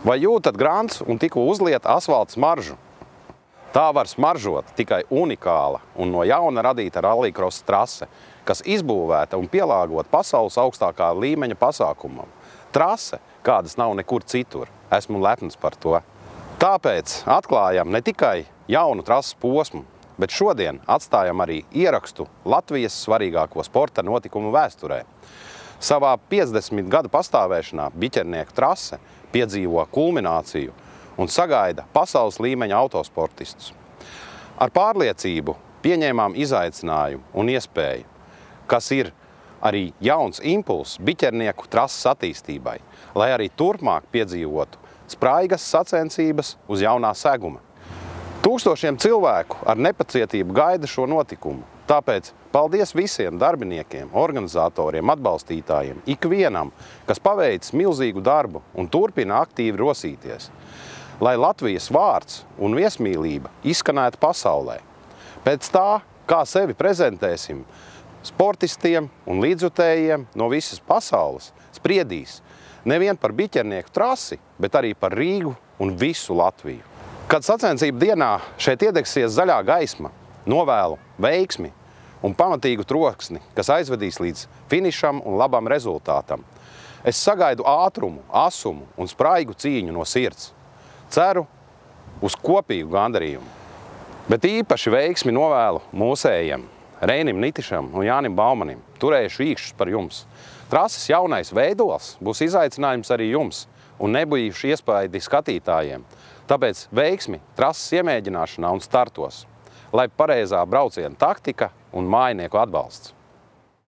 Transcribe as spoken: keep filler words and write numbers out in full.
Vai jūtat grants un tikko uzlieta asfalta smaržu? Tā var smaržot tikai unikāla un no jauna radīta rallycross trase, kas izbūvēta un pielāgota pasaules augstākā līmeņa pasākumam. Trase, kādas nav nekur citur. Esmu lepns par to. Tāpēc atklājam ne tikai jaunu trases posmu, bet šodien atstājam arī ierakstu Latvijas svarīgāko sporta notikumu vēsturē. Savā piecdesmit gadu pastāvēšanā biķernieku trase piedzīvo kulmināciju un sagaida pasaules līmeņa autosportistus. Ar pārliecību pieņēmām izaicinājumu un iespēju, kas ir arī jauns impulss biķernieku trases attīstībai, lai arī turpmāk piedzīvotu spraigas sacensības uz jaunā seguma. Tūkstošiem cilvēku ar nepacietību gaida šo notikumu. Tāpēc paldies visiem darbiniekiem, organizatoriem, atbalstītājiem, ikvienam, kas paveicis milzīgu darbu un turpina aktīvi rosīties, lai Latvijas vārds un viesmīlība izskanētu pasaulē. Pēc tā, kā sevi prezentēsim, sportistiem un līdzjutējiem no visas pasaules spriedīs nevien par biķernieku trasi, bet arī par Rīgu un visu Latviju. Kad sacensību dienā šeit iedegsies zaļā gaisma, novēlu veiksmi un pamatīgu troksni, kas aizvedīs līdz finišam un labam rezultātam. Es sagaidu ātrumu, asumu un spraigu cīņu no sirds. Ceru uz kopīgu gandarījumu. Bet īpaši veiksmi novēlu mūsējiem, Reinim Nitišam un Jānim Baumanim. Turējuši īkšķus par jums. Trases jaunais veidols būs izaicinājums arī jums un nebijuši iespaidi skatītājiem. Tāpēc veiksmi trases iemēģināšanā un startos, lai pareizā brauciena taktika un mājinieku atbalsts.